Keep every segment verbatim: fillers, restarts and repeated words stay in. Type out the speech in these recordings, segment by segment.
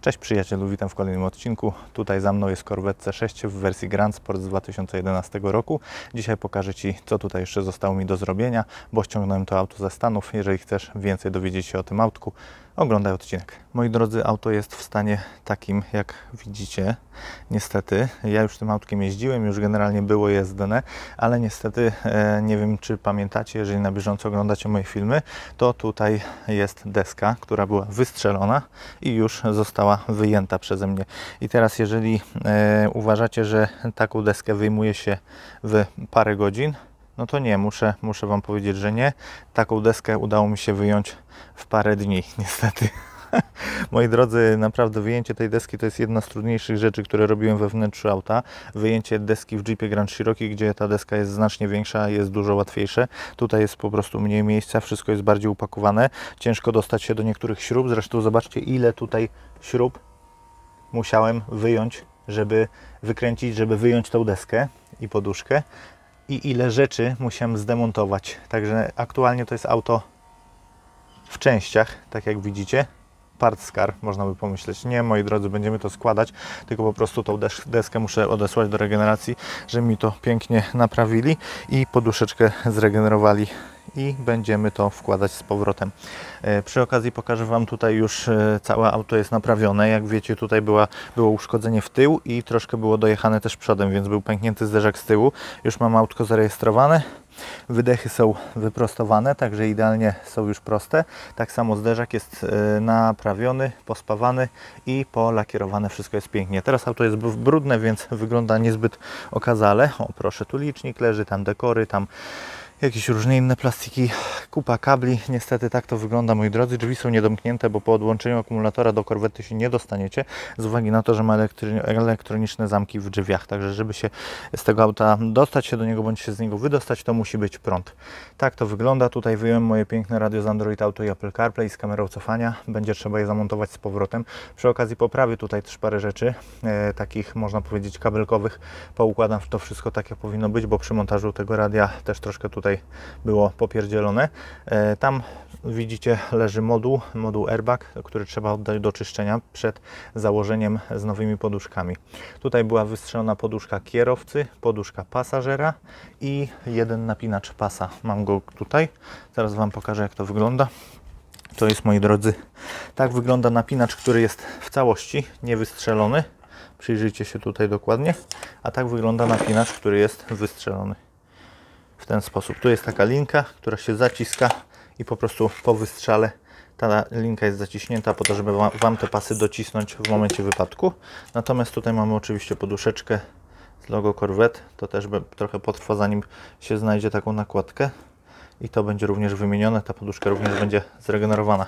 Cześć przyjacielu, witam w kolejnym odcinku. Tutaj za mną jest Corvette C sześć w wersji Grand Sport z dwa tysiące jedenastego roku. Dzisiaj pokażę Ci, co tutaj jeszcze zostało mi do zrobienia, bo ściągnąłem to auto ze Stanów. Jeżeli chcesz więcej dowiedzieć się o tym autku, oglądaj odcinek. Moi drodzy, auto jest w stanie takim, jak widzicie. Niestety, ja już tym autkiem jeździłem, już generalnie było jezdne, ale niestety, e, nie wiem czy pamiętacie, jeżeli na bieżąco oglądacie moje filmy, to tutaj jest deska, która była wystrzelona i już została wyjęta przeze mnie. I teraz jeżeli e, uważacie, że taką deskę wyjmuje się w parę godzin, no to nie, muszę, muszę Wam powiedzieć, że nie. Taką deskę udało mi się wyjąć w parę dni, niestety. Moi drodzy, naprawdę wyjęcie tej deski to jest jedna z trudniejszych rzeczy, które robiłem we wnętrzu auta. Wyjęcie deski w Jeepie Grand Cherokee, gdzie ta deska jest znacznie większa, jest dużo łatwiejsze. Tutaj jest po prostu mniej miejsca, wszystko jest bardziej upakowane. Ciężko dostać się do niektórych śrub. Zresztą zobaczcie, ile tutaj śrub musiałem wyjąć, żeby wykręcić, żeby wyjąć tą deskę i poduszkę. I ile rzeczy musiałem zdemontować. Także aktualnie to jest auto w częściach, tak jak widzicie. Parts car, można by pomyśleć. Nie, moi drodzy, będziemy to składać, tylko po prostu tą deskę muszę odesłać do regeneracji, żeby mi to pięknie naprawili i poduszeczkę zregenerowali i będziemy to wkładać z powrotem. E, przy okazji pokażę Wam, tutaj już e, całe auto jest naprawione. Jak wiecie, tutaj była, było uszkodzenie w tył i troszkę było dojechane też przodem, więc był pęknięty zderzak z tyłu. Już mam autko zarejestrowane. Wydechy są wyprostowane, także idealnie są już proste. Tak samo zderzak jest e, naprawiony, pospawany i polakierowane. Wszystko jest pięknie. Teraz auto jest brudne, więc wygląda niezbyt okazale. O, proszę, tu licznik leży, tam dekory, tam jakieś różne inne plastiki, kupa kabli. Niestety tak to wygląda, moi drodzy. Drzwi są niedomknięte, bo po odłączeniu akumulatora do Corvette się nie dostaniecie, z uwagi na to, że ma elektroniczne zamki w drzwiach. Także żeby się z tego auta dostać się do niego, bądź się z niego wydostać, to musi być prąd. Tak to wygląda. Tutaj wyjąłem moje piękne radio z Android Auto i Apple CarPlay z kamerą cofania. Będzie trzeba je zamontować z powrotem. Przy okazji poprawię tutaj też parę rzeczy, e, takich można powiedzieć kabelkowych. Poukładam to wszystko tak, jak powinno być, bo przy montażu tego radia też troszkę tutaj Tutaj było popierdzielone. E, tam widzicie, leży moduł, moduł airbag, który trzeba oddać do czyszczenia przed założeniem z nowymi poduszkami. Tutaj była wystrzelona poduszka kierowcy, poduszka pasażera i jeden napinacz pasa. Mam go tutaj. Zaraz Wam pokażę, jak to wygląda. To jest, moi drodzy, tak wygląda napinacz, który jest w całości niewystrzelony. Przyjrzyjcie się tutaj dokładnie. A tak wygląda napinacz, który jest wystrzelony. W ten sposób. Tu jest taka linka, która się zaciska i po prostu po wystrzale ta linka jest zaciśnięta po to, żeby Wam te pasy docisnąć w momencie wypadku. Natomiast tutaj mamy oczywiście poduszeczkę z logo Corvette. To też trochę potrwa, zanim się znajdzie taką nakładkę. I to będzie również wymienione. Ta poduszka również będzie zregenerowana.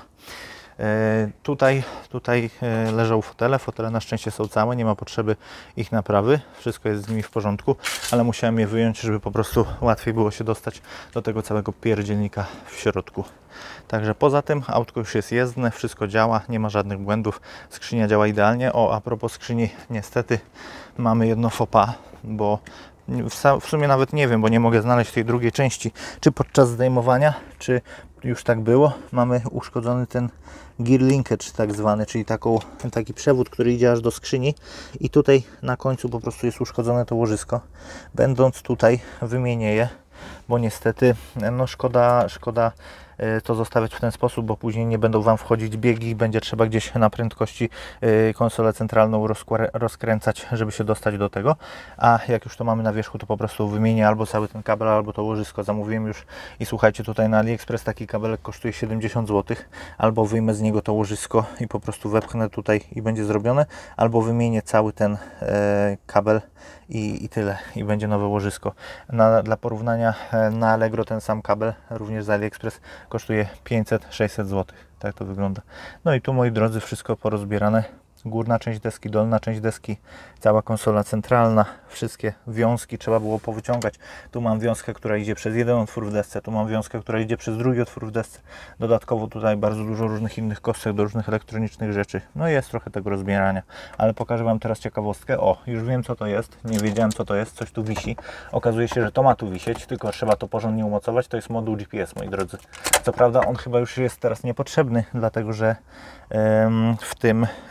E, tutaj, tutaj e, leżą fotele. Fotele na szczęście są całe, nie ma potrzeby ich naprawy. Wszystko jest z nimi w porządku, ale musiałem je wyjąć, żeby po prostu łatwiej było się dostać do tego całego pierdzielnika w środku. Także poza tym autko już jest jezdne, wszystko działa, nie ma żadnych błędów. Skrzynia działa idealnie. O, a propos skrzyni, niestety mamy jedno faux pas, bo w sumie nawet nie wiem, bo nie mogę znaleźć tej drugiej części, czy podczas zdejmowania, czy już tak było. Mamy uszkodzony ten gear linkage tak zwany, czyli taką, taki przewód, który idzie aż do skrzyni i tutaj na końcu po prostu jest uszkodzone to łożysko. Będąc tutaj, wymienię je, bo niestety no szkoda, szkoda to zostawiać w ten sposób, bo później nie będą Wam wchodzić biegi, będzie trzeba gdzieś na prędkości konsolę centralną rozkręcać, żeby się dostać do tego, a jak już to mamy na wierzchu, to po prostu wymienię albo cały ten kabel, albo to łożysko. Zamówiłem już i słuchajcie, tutaj na AliExpress taki kabelek kosztuje siedemdziesiąt złotych, albo wyjmę z niego to łożysko i po prostu wepchnę tutaj i będzie zrobione, albo wymienię cały ten e, kabel i, i tyle, i będzie nowe łożysko. Na, dla porównania, na Allegro ten sam kabel, również z AliExpress, kosztuje pięćset sześćset złotych. Tak to wygląda. No i tu, moi drodzy, wszystko porozbierane. Górna część deski, dolna część deski, cała konsola centralna, wszystkie wiązki trzeba było powyciągać. Tu mam wiązkę, która idzie przez jeden otwór w desce, tu mam wiązkę, która idzie przez drugi otwór w desce. Dodatkowo tutaj bardzo dużo różnych innych kostek do różnych elektronicznych rzeczy. No i jest trochę tego rozbierania, ale pokażę Wam teraz ciekawostkę. O, już wiem, co to jest, nie wiedziałem, co to jest, coś tu wisi. Okazuje się, że to ma tu wisieć, tylko trzeba to porządnie umocować. To jest moduł G P S, moi drodzy. Co prawda on chyba już jest teraz niepotrzebny, dlatego że ym, w tym radyjku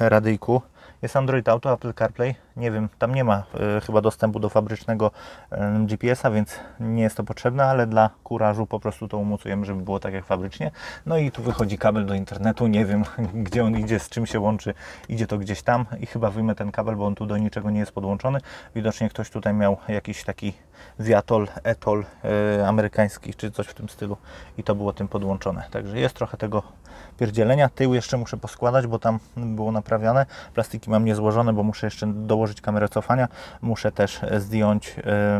silniku. Jest Android Auto, Apple CarPlay. Nie wiem, tam nie ma y, chyba dostępu do fabrycznego y, G P S a, więc nie jest to potrzebne, ale dla kurażu po prostu to umocujemy, żeby było tak jak fabrycznie. No i tu wychodzi kabel do internetu. Nie wiem, gdzie on idzie, z czym się łączy. Idzie to gdzieś tam i chyba wyjmę ten kabel, bo on tu do niczego nie jest podłączony. Widocznie ktoś tutaj miał jakiś taki Viatol, Etol y, amerykański, czy coś w tym stylu i to było tym podłączone. Także jest trochę tego pierdzielenia. Tył jeszcze muszę poskładać, bo tam było naprawiane. Plastiki mam niezłożone, bo muszę jeszcze dołożyć kamerę cofania. Muszę też zdjąć,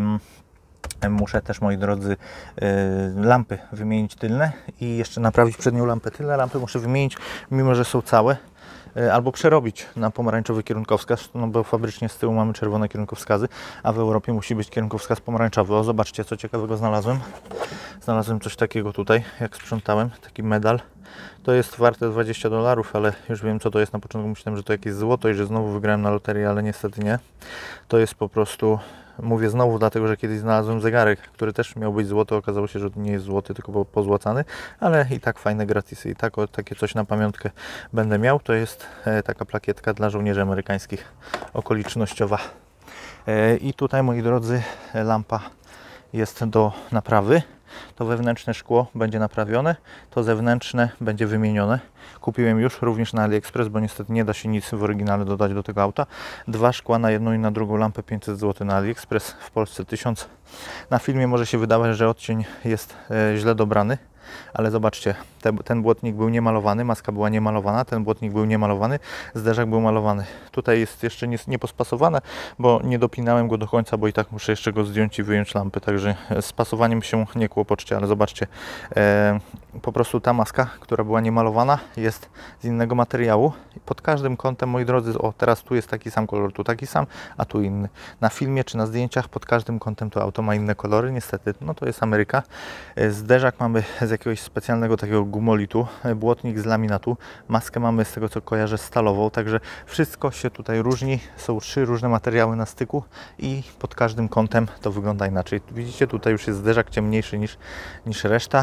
ym, muszę też, moi drodzy, yy, lampy wymienić tylne i jeszcze naprawić przednią lampę. Tylne lampy muszę wymienić, mimo że są całe. Albo przerobić na pomarańczowy kierunkowskaz, no bo fabrycznie z tyłu mamy czerwone kierunkowskazy, a w Europie musi być kierunkowskaz pomarańczowy. O, zobaczcie, co ciekawego znalazłem. Znalazłem coś takiego tutaj, jak sprzątałem, taki medal. To jest warte dwadzieścia dolarów, ale już wiem, co to jest. Na początku myślałem, że to jakieś złoto i że znowu wygrałem na loterię, ale niestety nie. To jest po prostu, mówię znowu, dlatego że kiedyś znalazłem zegarek, który też miał być złoty. Okazało się, że nie jest złoty, tylko pozłacany, ale i tak fajne gratisy. I tak, o, takie coś na pamiątkę będę miał. To jest e, taka plakietka dla żołnierzy amerykańskich, okolicznościowa. E, I tutaj, moi drodzy, lampa jest do naprawy. To wewnętrzne szkło będzie naprawione, to zewnętrzne będzie wymienione. Kupiłem już również na AliExpress, bo niestety nie da się nic w oryginale dodać do tego auta. Dwa szkła na jedną i na drugą lampę, pięćset złotych na AliExpress, w Polsce tysiąc. Na filmie może się wydawać, że odcień jest e, źle dobrany, ale zobaczcie, te, ten błotnik był niemalowany, maska była niemalowana, ten błotnik był niemalowany, zderzak był malowany. Tutaj jest jeszcze nie, niepospasowane, bo nie dopinałem go do końca, bo i tak muszę jeszcze go zdjąć i wyjąć lampy, także z pasowaniem się nie kłopoczcie, ale zobaczcie, e, po prostu ta maska, która była niemalowana, jest z innego materiału. Pod każdym kątem, moi drodzy, o, teraz tu jest taki sam kolor, tu taki sam, a tu inny. Na filmie czy na zdjęciach pod każdym kątem to auto ma inne kolory, niestety, no to jest Ameryka. Zderzak mamy z jakiegoś specjalnego takiego gumolitu, błotnik z laminatu, maskę mamy z tego co kojarzę stalową, także wszystko się tutaj różni, są trzy różne materiały na styku i pod każdym kątem to wygląda inaczej. Widzicie, tutaj już jest zderzak ciemniejszy niż, niż reszta,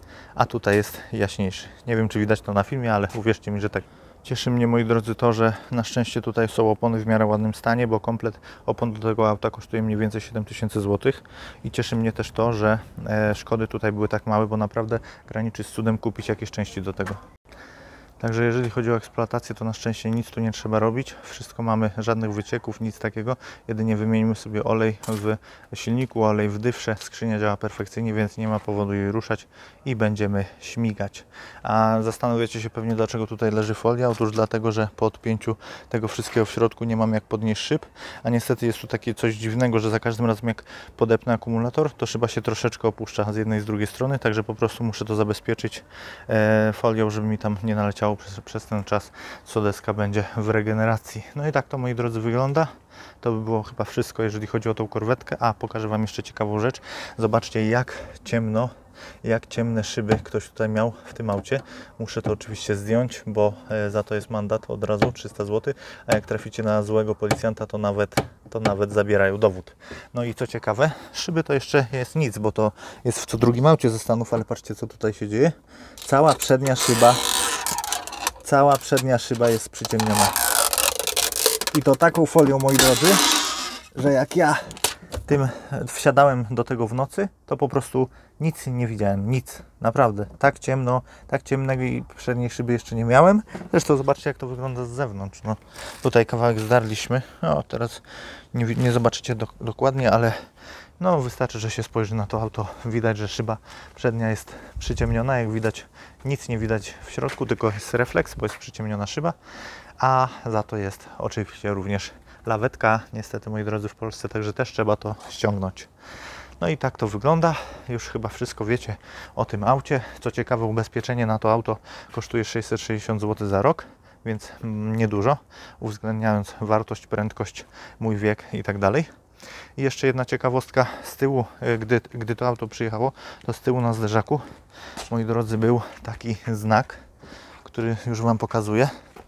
a tutaj jest jaśniejszy. Nie wiem, czy widać to na filmie, ale uwierzcie mi, że tak. Cieszy mnie, moi drodzy, to, że na szczęście tutaj są opony w miarę ładnym stanie, bo komplet opon do tego auta kosztuje mniej więcej siedem tysięcy złotych. I cieszy mnie też to, że e, szkody tutaj były tak małe, bo naprawdę graniczy z cudem kupić jakieś części do tego. Także jeżeli chodzi o eksploatację, to na szczęście nic tu nie trzeba robić. Wszystko mamy, żadnych wycieków, nic takiego. Jedynie wymienimy sobie olej w silniku, olej w dywrze. Skrzynia działa perfekcyjnie, więc nie ma powodu jej ruszać i będziemy śmigać. A zastanawiacie się pewnie, dlaczego tutaj leży folia. Otóż dlatego, że po odpięciu tego wszystkiego w środku nie mam jak podnieść szyb. A niestety jest tu takie coś dziwnego, że za każdym razem jak podepnę akumulator, to szyba się troszeczkę opuszcza z jednej i z drugiej strony. Także po prostu muszę to zabezpieczyć e, folią, żeby mi tam nie naleciało Przez, przez ten czas, co deska będzie w regeneracji. No i tak to, moi drodzy, wygląda. To by było chyba wszystko, jeżeli chodzi o tą korwetkę. A, pokażę Wam jeszcze ciekawą rzecz. Zobaczcie, jak ciemno, jak ciemne szyby ktoś tutaj miał w tym aucie. Muszę to oczywiście zdjąć, bo e, za to jest mandat od razu trzysta złotych, a jak traficie na złego policjanta, to nawet, to nawet zabierają dowód. No i co ciekawe, szyby to jeszcze jest nic, bo to jest w co drugim aucie ze Stanów, ale patrzcie, co tutaj się dzieje. Cała przednia szyba Cała przednia szyba jest przyciemniona. I to taką folią, moi drodzy, że jak ja tym wsiadałem do tego w nocy, to po prostu nic nie widziałem, nic, naprawdę. Tak ciemno, tak ciemnego i przedniej szyby jeszcze nie miałem. Zresztą zobaczcie, jak to wygląda z zewnątrz. No, tutaj kawałek zdarliśmy. No, teraz nie, nie zobaczycie do, dokładnie, ale no, wystarczy, że się spojrzy na to auto. Widać, że szyba przednia jest przyciemniona. Jak widać, nic nie widać w środku, tylko jest refleks, bo jest przyciemniona szyba. A za to jest oczywiście również lawetka. Niestety, moi drodzy, w Polsce, także też trzeba to ściągnąć. No i tak to wygląda. Już chyba wszystko wiecie o tym aucie. Co ciekawe, ubezpieczenie na to auto kosztuje sześćset sześćdziesiąt złotych za rok, więc niedużo, uwzględniając wartość, prędkość, mój wiek i tak dalej. I jeszcze jedna ciekawostka z tyłu, gdy, gdy to auto przyjechało, to z tyłu na zderzaku, moi drodzy, był taki znak, który już Wam pokazuję.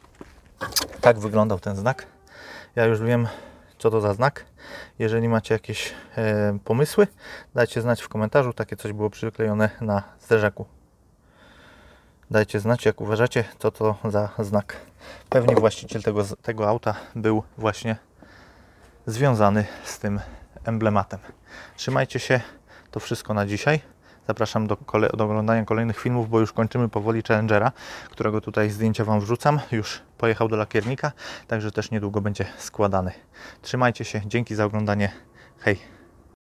Tak wyglądał ten znak. Ja już wiem, co to za znak. Jeżeli macie jakieś e, pomysły, dajcie znać w komentarzu. Takie coś było przyklejone na zderzaku. Dajcie znać, jak uważacie, co to za znak. Pewnie właściciel tego, tego auta był właśnie związany z tym emblematem. Trzymajcie się, to wszystko na dzisiaj. Zapraszam do, kole do oglądania kolejnych filmów, bo już kończymy powoli Challengera, którego tutaj zdjęcia Wam wrzucam. Już pojechał do lakiernika, także też niedługo będzie składany. Trzymajcie się, dzięki za oglądanie. Hej!